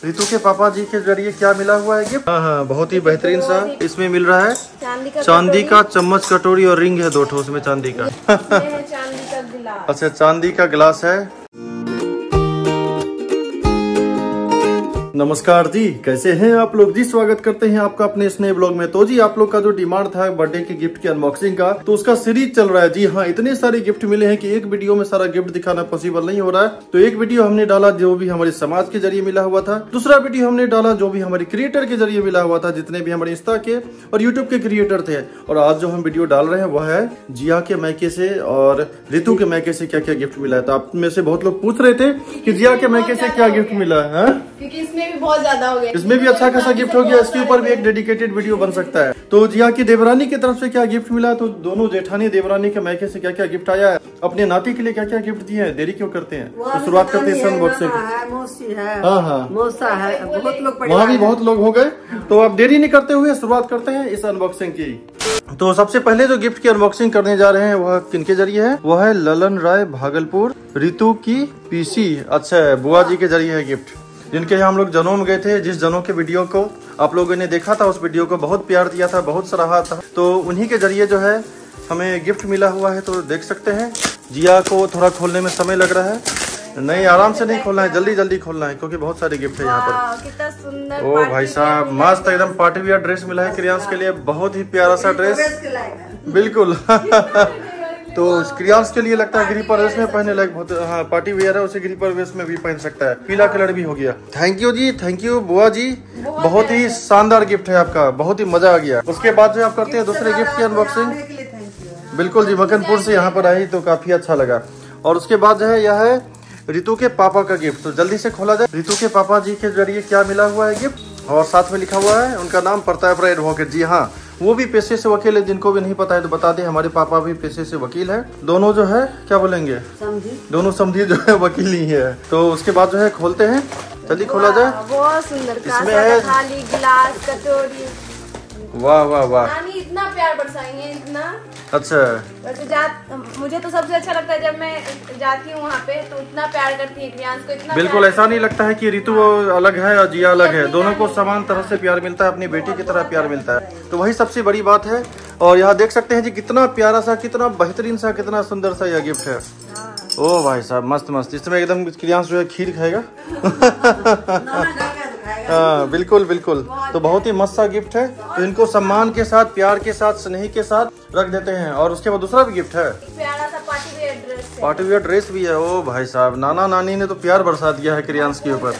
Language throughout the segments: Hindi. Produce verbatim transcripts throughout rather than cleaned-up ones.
रितु के पापा जी के जरिए क्या मिला हुआ है गिफ्ट? हाँ हाँ, बहुत ही बेहतरीन सा इसमें मिल रहा है चांदी का चांदी का चम्मच, कटोरी और रिंग है दो ठो उसमें चांदी का। चांदी का गिलास। अच्छा, चांदी का गिलास है। नमस्कार जी, कैसे हैं आप लोग जी? स्वागत करते हैं आपका अपने इस नए ब्लॉग में। तो जी आप लोग का जो डिमांड था बर्थडे के गिफ्ट की अनबॉक्सिंग का, तो उसका सीरीज चल रहा है। जी हाँ, इतने सारे गिफ्ट मिले हैं कि एक वीडियो में सारा गिफ्ट दिखाना पॉसिबल नहीं हो रहा है। तो एक वीडियो हमने डाला जो भी हमारे समाज के जरिए मिला हुआ था, दूसरा वीडियो हमने डाला जो भी हमारे क्रिएटर के जरिए मिला हुआ था, जितने भी हमारे इंस्टा के और यूट्यूब के क्रिएटर थे। और आज जो हम वीडियो डाल रहे हैं वह है जिया के मैके से और रितु के मैके से क्या क्या गिफ्ट मिला है। तो आप में से बहुत लोग पूछ रहे थे कि जिया के मैके से क्या गिफ्ट मिला है, क्योंकि इसमें भी बहुत ज्यादा हो गया, इसमें भी अच्छा खासा गिफ्ट हो गया। इसके ऊपर भी एक डेडिकेटेड वीडियो बन सकता है। तो जिया की देवरानी की तरफ से क्या गिफ्ट मिला, तो दोनों जेठानी देवरानी के मैके से क्या क्या गिफ्ट आया है, अपने नाती के लिए क्या क्या गिफ्ट दिए हैं, देरी क्यों करते हैं। तो शुरुआत करते हैं अनबॉक्सिंग। हाँ हाँ, मौसा है, बहुत लोग वहाँ भी बहुत लोग हो गए। तो अब देरी नहीं करते हुए शुरुआत करते हैं इस अनबॉक्सिंग की। तो सबसे पहले जो गिफ्ट की अनबॉक्सिंग करने जा रहे हैं वह किनके जरिए है, वह है ललन राय भागलपुर, रितु की पीसी। अच्छा, बुआ जी के जरिए है गिफ्ट, जिनके यहाँ हम लोग जनों में गए थे। जिस जनों के वीडियो को आप लोगों ने देखा था, उस वीडियो को बहुत प्यार दिया था, बहुत सराहा था। तो उन्हीं के जरिए जो है हमें गिफ्ट मिला हुआ है। तो देख सकते हैं जिया को थोड़ा खोलने में समय लग रहा है। नहीं, आराम से नहीं खोलना है, जल्दी जल्दी खोलना है, क्योंकि बहुत सारे गिफ्ट है यहाँ पर। कितना सुंदर। ओ भाई साहब, मस्त एकदम पार्टी वियर ड्रेस मिला है क्रियांश के लिए, बहुत ही प्यारा सा ड्रेस, बिल्कुल। तो क्रियांश के लिए लगता है ग्रीपर ड्रेस में पहनने लायक बहुत। हाँ, पार्टी वेयर है, उसे ग्रीपर ड्रेस में भी पहन सकता है। पीला कलर भी हो गया। थैंक यू जी, थैंक यू बुआ जी, बहुत ही शानदार गिफ्ट है आपका, बहुत ही मजा आ गया। उसके बाद जो आप करते हैं दूसरे गिफ्ट की अनबॉक्सिंग। बिल्कुल जी, मक्खनपुर से यहाँ पर आई तो काफी अच्छा लगा। और उसके बाद जो है यह है रितु के पापा का गिफ्ट। तो जल्दी से खोला जाए। रितु के पापा जी के जरिए क्या मिला हुआ है गिफ्ट, और साथ में लिखा हुआ है उनका नाम प्रताप एडवोकेट। जी हाँ, वो भी पेशे से वकील है। जिनको भी नहीं पता है तो बता दें, हमारे पापा भी पेशे से वकील है। दोनों जो है क्या बोलेंगे, समझी, दोनों समझी जो है वकील ही है। तो उसके बाद जो है खोलते हैं, जल्दी खोला जाए। बहुत सुंदर इसमें है थाली, गिलास, कटोरी। वाह वाह वाह, नानी इतना प्यार बरसाएंगे, इतना अच्छा। वैसे जात मुझे तो सबसे अच्छा लगता है जब मैं जाती हूँ वहाँ पे, तो इतना प्यार करती है क्रियांश को, इतना बिल्कुल ऐसा नहीं लगता है कि रितु अलग है और जिया अलग है। दोनों को समान तरह से प्यार मिलता है, अपनी बेटी की तरह प्यार मिलता है। तो वही सबसे बड़ी बात है। और यहाँ देख सकते हैं जी कितना प्यारा सा, कितना बेहतरीन सा, कितना सुंदर सा यह गिफ्ट है। ओ भाई साहब, मस्त मस्त। इसमें एकदम क्रियांश जो है खीर खाएगा। हाँ बिल्कुल बिल्कुल। तो बहुत ही मस्त सा गिफ्ट है। तो इनको सम्मान के साथ, प्यार के साथ, स्नेह के साथ रख देते हैं। और उसके बाद दूसरा भी गिफ्ट है, प्यारा सा पार्टी वियर ड्रेस है। पार्टी वियर ड्रेस भी है। ओ भाई साहब, नाना नानी ने तो प्यार बरसा दिया है क्रियांश के ऊपर।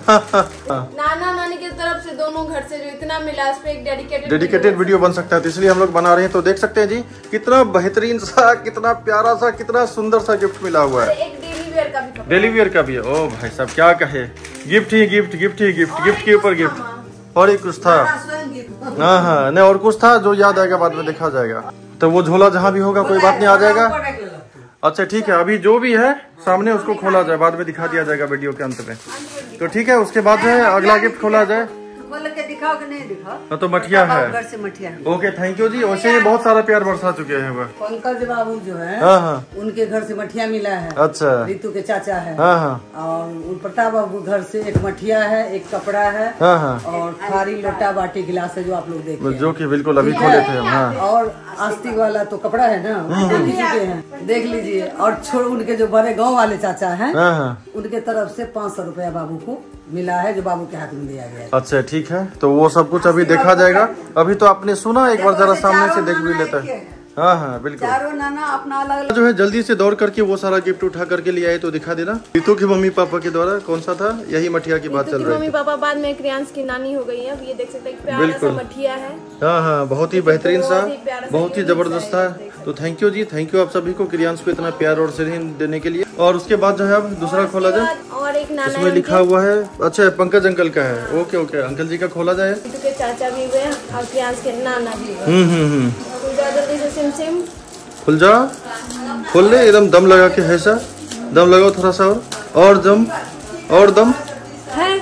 नाना नानी की तरफ से दोनों घर से जो इतना मिला, उस पे एक डेडिकेटेड डेडिकेटेड वीडियो बन सकता है। तो इसलिए हम लोग बना रहे हैं। तो देख सकते हैं जी कितना बेहतरीन सा, कितना प्यारा सा, कितना सुंदर सा गिफ्ट मिला हुआ है। एक डेली वियर का भी, डेली वियर का भी है। ओ भाई साहब, क्या कहे, गिफ्ट ही गिफ्ट, गिफ्ट ही गिफ्ट, गिफ्ट के ऊपर गिफ्ट। और एक कुछ था, हाँ हाँ, नहीं और कुछ था जो याद आएगा, बाद में देखा जाएगा। तो वो झोला जहाँ भी होगा कोई बात नहीं, आ जाएगा। अच्छा ठीक है, अभी जो भी है सामने उसको खोला जाए, बाद में दिखा दिया जाएगा वीडियो के अंत में। तो ठीक है, उसके बाद जो है अगला गिफ्ट खोला जाए। खोल के दिखाओ कि नहीं दिखाओ। तो मठिया है, घर से मठिया। ओके, थैंक यू जी। वैसे ही बहुत सारा प्यार बरसा चुके हैं वो। पंकज बाबू जो है, हाँ हाँ, उनके घर से मठिया मिला है। अच्छा, रितु के चाचा है। हाँ हाँ। और प्रताप बाबू घर से एक मठिया है, एक कपड़ा है, हाँ हाँ, और थारी, लोटा, बाटी, गिलास है जो आप लोग देखे, जो कि बिल्कुल अभी खोले थे हम। हाँ, और आस्तीक वाला तो कपड़ा है ना, देख चुके हैं, देख लीजिए। और छोड़ उनके जो बड़े गाँव वाले चाचा है, उनके तरफ से पाँच सौ रुपया बाबू को मिला है, जो बाबू के हाथ में दिया गया है। अच्छा ठीक है, तो वो सब कुछ अभी देखा जाएगा। अभी तो आपने सुना, एक बार जरा सामने से देख भी लेता है। हाँ हाँ बिल्कुल। चारों नाना अपना अलग अलग जो है जल्दी से दौड़ करके वो सारा गिफ्ट उठा करके ले आए। तो दिखा देना। रितु की मम्मी पापा के द्वारा कौन सा था, यही मठिया की बात चल रही है। मम्मी पापा बाद में क्रियांश की नानी हो गई है। अब ये देख सकते हैं, प्यारा सा मठिया है। हाँ हाँ, बहुत ही बेहतरीन सा, बहुत ही जबरदस्त था। तो थैंक यू जी, थैंक यू आप सभी को क्रियांश को इतना प्यार और स्नेह देने के लिए। और उसके बाद जो है अब दूसरा खोला जाए। और एक नाना, इसमें लिखा हुआ है, अच्छा पंकज अंकल का है। ओके ओके, अंकल जी का खोला जाए। चाचा भी हुए और क्रियांश के नाना भी। हम्म हम्म हम्म, जल्दी से सिम सिम खुल जा, खोल ले, एकदम दम लगा के। है सा दम लगाओ थोड़ा सा, और और दम, और दम है।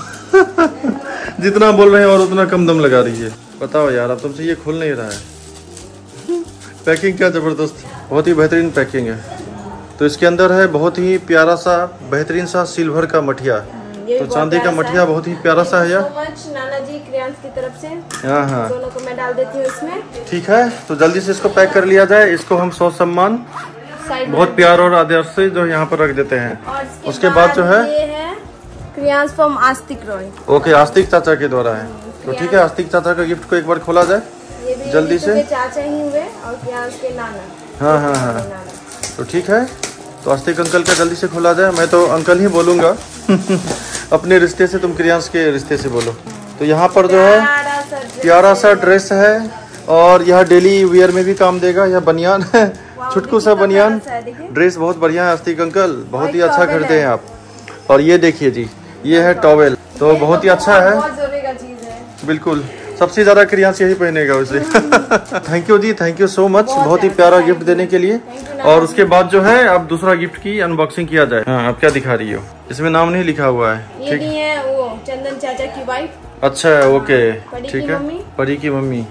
जितना बोल रहे हैं और उतना कम दम लगा रही है। बताओ यार, अब तुमसे ये खुल नहीं रहा है। पैकिंग क्या जबरदस्त, बहुत ही बेहतरीन पैकिंग है। तो इसके अंदर है बहुत ही प्यारा सा, बेहतरीन सा सिल्वर का मठिया। ये तो चांदी का मठिया बहुत ही प्यारा सा है यार। नाना जी क्रियांश की तरफ से हाँ हाँ दोनों को मैं डाल देती हूँ इसमें। ठीक है, तो जल्दी से इसको पैक कर लिया जाए। इसको हम सौ सम्मान बहुत प्यार और आदर से जो यहाँ पर रख देते हैं। और उसके बाद जो है ये है Kriyansh from Astik Roy. Okay, आस्तिक चाचा के द्वारा है। तो ठीक है, आस्तिक चाचा का गिफ्ट को एक बार खोला जाए ये भी जल्दी से। चाचा ही हुए और क्रियांश के नाना। हाँ हाँ हाँ, तो ठीक है, तो आस्तिक अंकल का जल्दी से खोला जाए। मैं तो अंकल ही बोलूंगा अपने रिश्ते से, तुम क्रियांश के रिश्ते से बोलो। तो यहाँ पर जो है प्यारा सा ड्रेस है और यह डेली वियर में भी काम देगा। यह बनियान है, छुटकू सा बनियान। ड्रेस बहुत बढ़िया है आस्तिक अंकल, बहुत ही अच्छा खरीदे हैं आप। और ये देखिए जी, ये है टॉवेल, तो बहुत ही अच्छा है। बिल्कुल, सबसे ज्यादा क्रियांश यही पहनेगा उसे। थैंक यू जी, थैंक यू सो मच, बहुत ही प्यारा गिफ्ट देने के लिए। और उसके बाद जो है अब दूसरा गिफ्ट की अनबॉक्सिंग किया जाए। हाँ, आप क्या दिखा रही हो? इसमें नाम नहीं लिखा हुआ है। ये नहीं है वो चंदन चाचा की वाइफ। अच्छा, ओके, ठीक है, परी की मम्मी।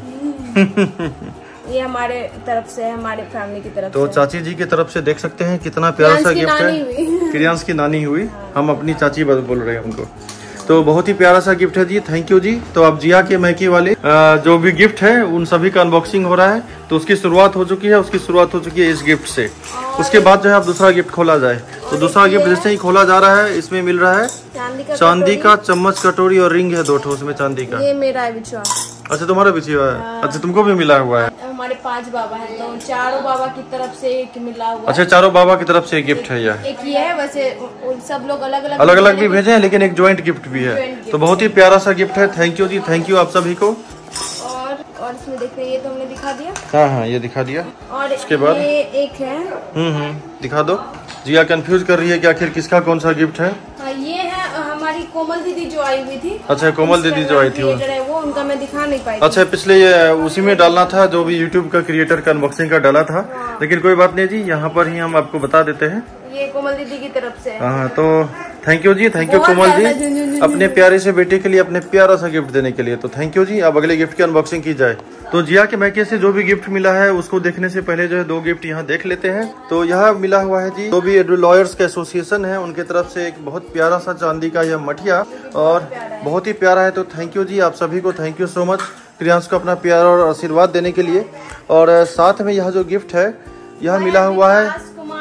ये हमारे तरफ से, हमारे फैमिली की तरफ तो से। चाची जी की तरफ से देख सकते हैं कितना प्यारा सा गिफ्ट है। क्रियांश की नानी हुई, हम अपनी चाची बोल रहे हैं उनको। तो बहुत ही प्यारा सा गिफ्ट है जी, थैंक यू जी। तो अब जिया के मैके वाले जो भी गिफ्ट है उन सभी का अनबॉक्सिंग हो रहा है। तो उसकी शुरुआत हो चुकी है, उसकी शुरुआत हो चुकी है इस गिफ्ट से। उसके बाद जो है अब दूसरा गिफ्ट खोला जाए। तो दूसरा गिफ्ट जैसे ही खोला जा रहा है, इसमें मिल रहा है चांदी का चम्मच, कटोरी और रिंग है दो ठो उसमें चांदी का। ये मेरा है बिछुआ। अच्छा, तुम्हारा बिछी हुआ है। अच्छा, तुमको भी मिला हुआ है। हमारे पांच बाबा हैं, तो चारों बाबा की तरफ से एक मिला हुआ। अच्छा, चारों बाबा की तरफ से एक गिफ्ट है यह। एक ये है, वैसे सब लोग अलग अलग अलग अलग भी भेजे हैं, लेकिन एक ज्वाइंट गिफ्ट भी है। तो बहुत ही प्यारा सा गिफ्ट है। थैंक यू जी, थैंक यू आप सभी को। और और इसमें देखते हैं, ये तो हमने दिखा दिया। हाँ हाँ, ये दिखा दिया। और उसके बाद ये एक है। हम्म हम्म दिखा दो। जिया कंफ्यूज कर रही है कि आखिर किसका कौन सा गिफ्ट है। हाँ, ये है हमारी कोमल दीदी जो आई हुई थी। अच्छा, कोमल दीदी जो आई थी वो, वो उनका मैं दिखा नहीं पाई। अच्छा, पिछले ये उसी में डालना था जो भी यूट्यूब का क्रिएटर का अनबॉक्सिंग का डाला था। लेकिन कोई बात नहीं जी, यहाँ पर ही हम आपको बता देते हैं। ये कोमल दीदी की तरफ से। हाँ, तो थैंक यू जी, थैंक यू कोमल जी, अपने प्यारे से बेटे के लिए अपने प्यारा सा गिफ्ट देने के लिए। तो थैंक यू जी। अब अगले गिफ्ट की अनबॉक्सिंग की जाए। तो जिया के मैके से जो भी गिफ्ट मिला है उसको देखने से पहले जो है दो गिफ्ट यहाँ देख लेते हैं। तो यहाँ मिला हुआ है जी, जो भी लॉयर्स का एसोसिएशन है उनके तरफ से एक बहुत प्यारा सा चांदी का यह मठिया, और बहुत ही प्यारा है। तो थैंक यू जी, आप सभी को thank you so much Kriyansh को अपना प्यार और आशीर्वाद देने के लिए। और साथ में यह जो गिफ्ट है यह मिला हुआ है।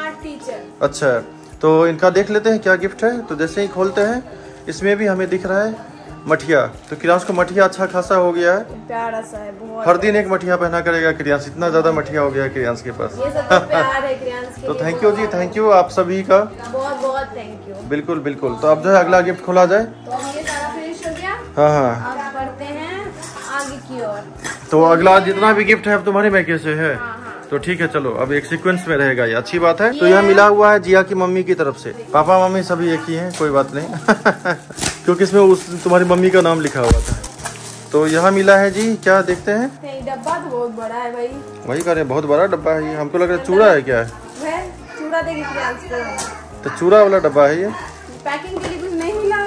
अच्छा, तो इनका देख लेते हैं क्या गिफ्ट है। तो जैसे ही खोलते हैं, इसमें भी हमें दिख रहा है मठिया। तो क्रियांश को मठिया अच्छा खासा हो गया है, प्यारा सा है बहुत। हर दिन एक मठिया पहना करेगा क्रियांश, इतना ज्यादा मठिया हो गया है क्रियांश के पास। ये सब तो प्यार है क्रियांश के तो लिए। थैंक यू जी, थैंक यू आप सभी का, बहुत बहुत थैंक यू। बिल्कुल बिल्कुल। तो अब जो है अगला गिफ्ट खोला जाए। तो ये सारा फिनिश हो गया। हाँ हाँ, अब बढ़ते हैं आगे की ओर। तो अगला जितना भी गिफ्ट है अब तुम्हारे मैके से है। तो ठीक है, चलो अब एक सीक्वेंस में रहेगा, ये अच्छी बात है। तो यह मिला हुआ है जिया की मम्मी की तरफ से। पापा मम्मी सभी एक ही हैं, कोई बात नहीं क्योंकि इसमें उस तुम्हारी मम्मी का नाम लिखा हुआ था। तो यहाँ मिला है जी, क्या देखते हैं। डब्बा तो बहुत बड़ा है भाई। वही कह रहे हैं, बहुत बड़ा डब्बा है ये। हमको लग रहा है चूड़ा है क्या है। चूड़ा देगी क्रियांश को। तो चूड़ा वाला डब्बा है ये। पैकिंग के लिए कुछ नहीं मिला।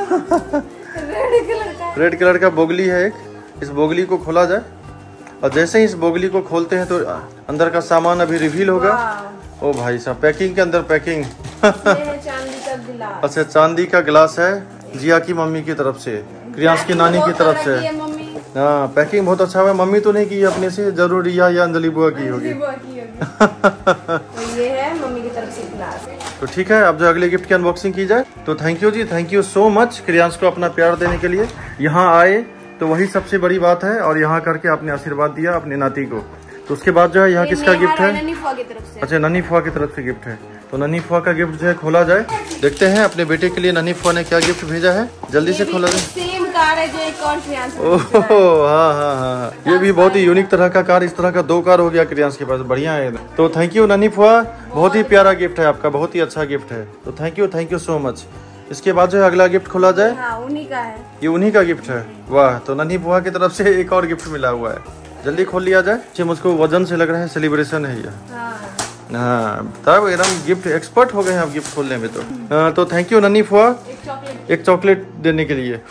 रेड कलर का रेड कलर का बोगली है एक। इस बोगली को खोला जाए, और जैसे ही इस बोगली को खोलते हैं तो अंदर का सामान अभी रिवील होगा। ओ भाई साहब, पैकिंग के अंदर पैकिंग। चांदी का गिलास। अच्छा, चांदी का गिलास है जिया की मम्मी की तरफ से, क्रियांश की नानी की तरफ से। हाँ, पैकिंग बहुत अच्छा है। मम्मी तो नहीं की अपने से, जरूर रिया या अंजलि बुआ की होगी। तो ये है मम्मी की तरफ से गिलास। तो ठीक है, अब जो अगले गिफ्ट की अनबॉक्सिंग की जाए। तो थैंक यू जी, thank you so much Kriyansh को अपना प्यार देने के लिए। यहाँ आए तो वही सबसे बड़ी बात है, और यहाँ करके आपने आशीर्वाद दिया अपने नाती को। तो उसके बाद जो है यहाँ किसका गिफ्ट है। नन्ही फुआ की तरफ से। अच्छा, नन्ही फुआ की तरफ से गिफ्ट है। तो नन्ही फुआ का गिफ्ट जो है खोला जाए, देखते हैं अपने बेटे के लिए नन्ही फुआ ने क्या गिफ्ट भेजा है। जल्दी से खोला जाए। सेम कार है जो एक और क्रियांश। ओह हाँ हाँ हाँ, ये भी बहुत ही यूनिक तरह का कार। इस तरह का दो कार हो गया क्रियांश के पास, बढ़िया है। तो थैंक यू नन्ही फुआ, बहुत ही प्यारा गिफ्ट है आपका, बहुत ही अच्छा गिफ्ट है। तो thank you, thank you so much. इसके बाद जो है अगला गिफ्ट खोला जाए। हाँ, उन्हीं का है। ये उन्हीं का गिफ्ट है। वाह, तो नन्ही बुआ की तरफ से एक और गिफ्ट मिला हुआ है। जल्दी खोल लिया जाए। मुझको वजन से लग रहा है सेलिब्रेशन है ये। हाँ, तब एकदम गिफ्ट एक्सपर्ट हो गए हैं आप गिफ्ट खोलने में। तो हाँ, तो थैंक यू नन्ही फुआ, एक चॉकलेट देने के लिए।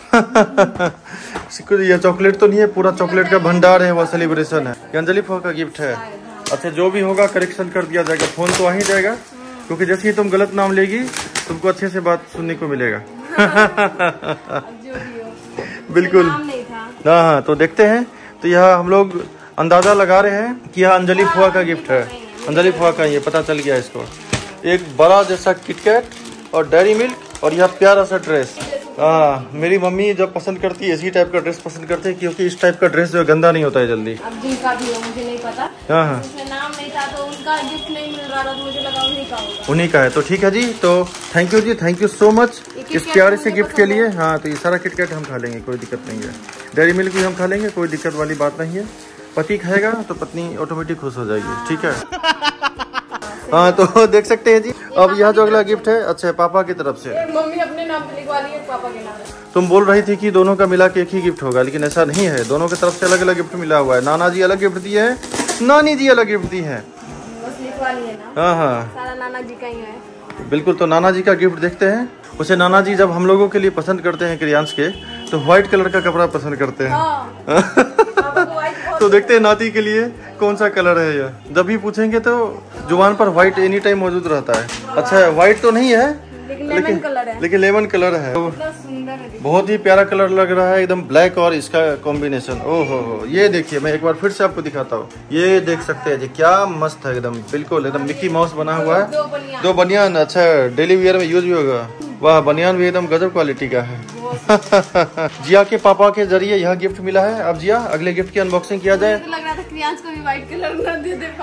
ये चॉकलेट तो नहीं है, पूरा चॉकलेट का भंडार है, वह सेलिब्रेशन है। ये अंजलि फुआ का गिफ्ट है। अच्छा, जो भी होगा करेक्शन कर दिया जाएगा। फोन तो आ ही जाएगा, क्योंकि जैसे ही तुम गलत नाम लेगी तुमको अच्छे से बात सुनने को मिलेगा। जो भी हो, बिल्कुल। नाम नहीं था। हाँ हाँ, तो देखते हैं। तो यह हम लोग अंदाजा लगा रहे हैं कि यह अंजलि फुआ का गिफ्ट है। अंजलि फुआ का ये पता चल गया इसको। एक बड़ा जैसा किटकैट और डेयरी मिल्क और यह प्यारा सा ड्रेस। हाँ, मेरी मम्मी जब पसंद करती है इसी टाइप का ड्रेस पसंद करते हैं, क्योंकि इस टाइप का ड्रेस जो गंदा नहीं होता है जल्दी। अब जिनका भी हो मुझे नहीं पता। हाँ हाँ, उसमें नाम नहीं था तो उनका गिफ्ट नहीं मिल रहा था, तो मुझे लगा उन्हीं का होगा। उन्हीं का है। तो ठीक है जी, तो थैंक यू जी, थैंक यू सो मच इस प्यारे से गिफ्ट के लिए। हाँ, तो ये सारा किटकैट हम खा लेंगे, कोई दिक्कत नहीं है। डेयरी मिल्क भी हम खा लेंगे, कोई दिक्कत वाली बात नहीं है। पति खाएगा तो पत्नी ऑटोमेटिक खुश हो जाएगी। ठीक है। हाँ, तो देख सकते हैं जी। अब यह जो अगला गिफ्ट है, अच्छा पापा की तरफ से। मम्मी अपने नाम पे लिखवा रही है, पापा के नाम पे। तुम बोल रही थी कि दोनों का मिला के एक ही गिफ्ट होगा, लेकिन ऐसा नहीं है। दोनों की तरफ से अलग अलग गिफ्ट मिला हुआ है। नाना जी अलग गिफ्ट दिए हैं, नानी जी अलग गिफ्ट दी है। बस लिखवा लिए ना। हाँ हाँ, सारा नाना जी का ही है। बिल्कुल। तो नाना जी का गिफ्ट देखते हैं। उसे नाना जी जब हम लोगों के लिए पसंद करते हैं क्रियांश के, तो व्हाइट कलर का कपड़ा पसंद करते हैं। हाँ। पापा को white बहुत तो देखते हैं नाती के लिए कौन सा कलर है यह। जब भी पूछेंगे तो जुबान पर व्हाइट एनी टाइम मौजूद रहता है। अच्छा, व्हाइट तो नहीं है, लेकिन लेमन कलर है। लेकिन लेमन कलर है। कितना सुंदर है। बहुत ही प्यारा कलर लग रहा है, एकदम ब्लैक और इसका कॉम्बिनेशन। ओहो हो, ये देखिए, मैं एक बार फिर से आपको दिखाता हूँ। ये देख सकते हैं जी, क्या मस्त है एकदम। बिल्कुल एकदम मिक्की माउस बना हुआ है। दो बनियान। दो बनियान। अच्छा, डेली वियर में यूज भी होगा। वाह, बनियान भी एकदम गजब क्वालिटी का है। जिया के पापा के जरिए यह गिफ्ट मिला है। अब जिया, अगले गिफ्ट की अनबॉक्सिंग किया जाए। लग रहा था क्रियांश को भी व्हाइट कलर ना दे दे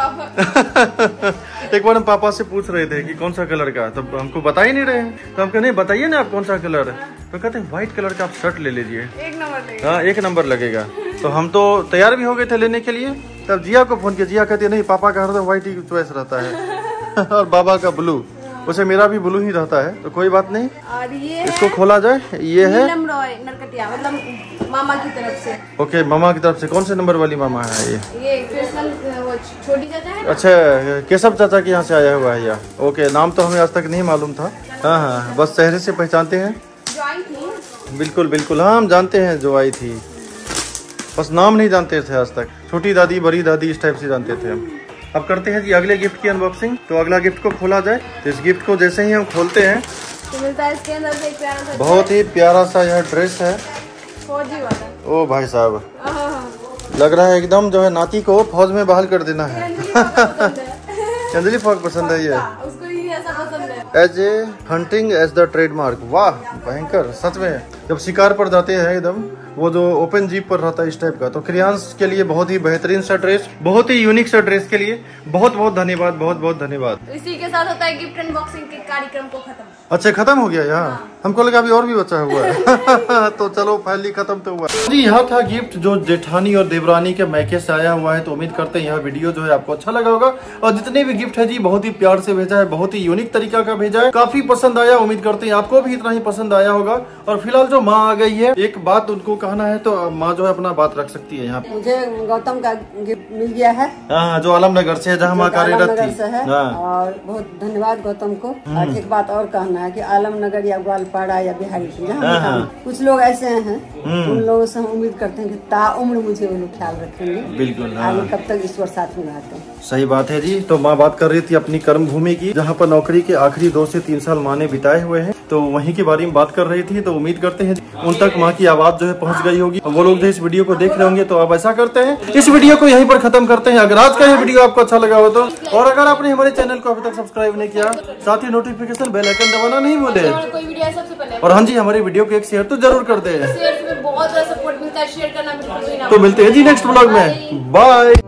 पापा। एक बार हम पापा से पूछ रहे थे कि कौन सा कलर का, तो हमको बता ही नहीं रहे। तो हम कहने बताइए ना आप कौन सा कलर है। तो कहते हैं व्हाइट कलर का आप शर्ट ले लीजिए, एक नंबर लगेगा। हाँ एक नंबर लगेगा। तो हम तो तैयार भी हो गए थे लेने के लिए। तब जिया को फोन किया। जिया कहती है नहीं, पापा का हरदम व्हाइट ही चॉइस रहता है और बाबा का ब्लू। उसे मेरा भी ब्लू ही रहता है, तो कोई बात नहीं। और ये इसको खोला जाए। ये है नीलम रॉय नरकटिया, मतलब मामा की तरफ से। ओके, मामा की तरफ से। कौन से नंबर वाली मामा है ये? ये कृष्ण वो छोटी चाचा है ना? अच्छा, केशव चाचा के यहाँ से आया हुआ है या? ओके, नाम तो हमें आज तक नहीं मालूम था। हाँ हाँ, बस चेहरे से पहचानते हैं। जो आई थी। बिल्कुल बिल्कुल, हाँ हम जानते हैं जो आई थी, बस नाम नहीं जानते थे आज तक। छोटी दादी, बड़ी दादी, इस टाइप से जानते थे हम। अब करते हैं जी अगले गिफ्ट की अनबॉक्सिंग। तो अगला गिफ्ट को खोला जाए। तो इस गिफ्ट को जैसे ही हम खोलते हैं तो मिलता है इसके अंदर से एक प्यारा सा बहुत ही प्यारा सा यह ड्रेस है। फौजी वाला। ओ भाई साहब, आहा। लग रहा है एकदम जो है नाती को फौज में बहाल कर देना है। अंजलि पापा पसंद है। अंजलि फौज पसंद है ये, उसको ही ऐसा पसंद है। As a hunting as the trademark. वाह भयंकर, सच में जब शिकार पर जाते हैं एकदम, वो जो ओपन जीप पर रहता है इस टाइप का। तो क्रियांश के लिए बहुत ही बेहतरीन सा ड्रेस, बहुत ही यूनिक सा ड्रेस के लिए बहुत बहुत धन्यवाद, बहुत बहुत धन्यवाद। तो इसी के साथ होता है गिफ्ट अनबॉक्सिंग के कार्यक्रम को खत्म। अच्छा, खत्म हो गया यहाँ? हमको लगा अभी और भी बचा हुआ है। तो चलो फाइनली खत्म तो हुआ जी। यह था गिफ्ट जो जेठानी और देवरानी के मैके से आया हुआ है। तो उम्मीद करते हैं यह वीडियो जो है आपको अच्छा लगा होगा। और जितने भी गिफ्ट है जी, बहुत ही प्यार से भेजा है, बहुत ही यूनिक तरीका का भेजा है, काफी पसंद आया। उम्मीद करते हैं आपको भी इतना ही पसंद आया होगा। और फिलहाल जो माँ आ गई है, एक बात उनको कहना है तो माँ जो है अपना बात रख सकती है यहाँ पे। मुझे गौतम का गिफ्ट मिल गया है। हाँ, जो आलमनगर से है, जहाँ माँ कार्यरत थी। है। और बहुत धन्यवाद गौतम को। और एक बात और कहना है कि आलमनगर या ग्वालपाड़ा या बिहारी जहाँ कुछ लोग ऐसे हैं, उन लोगों से हम उम्मीद करते हैं कि ताउम्र मुझे वो लोग ख्याल रखेंगे। बिल्कुल, आगे कब तक ईश्वर साथ में रहते हैं। सही बात है जी। तो माँ बात कर रही थी अपनी कर्म भूमि की, जहाँ पर नौकरी के आखिरी दो से तीन साल माँ ने बिताए हुए हैं। तो वहीं के बारे में बात कर रही थी। तो उम्मीद करते हैं उन तक माँ की आवाज जो है पहुँच गई होगी। वो लोग जो इस वीडियो को देख रहे होंगे। तो आप ऐसा करते हैं, इस वीडियो को यहीं पर खत्म करते हैं। अगर आज का ये वीडियो आपको अच्छा लगा हो तो, और अगर आपने हमारे चैनल को अभी तक सब्सक्राइब नहीं किया, साथ ही नोटिफिकेशन बेल आइकन दबाना नहीं भूले। कोई वीडियो है सबसे पहले। और हाँ जी, हमारी वीडियो को एक शेयर तो जरूर कर दे। शेयर से बहुत ज्यादा सपोर्ट मिलता है, शेयर करना बिल्कुल भी ना। तो मिलते हैं जी नेक्स्ट ब्लॉग में। बाय।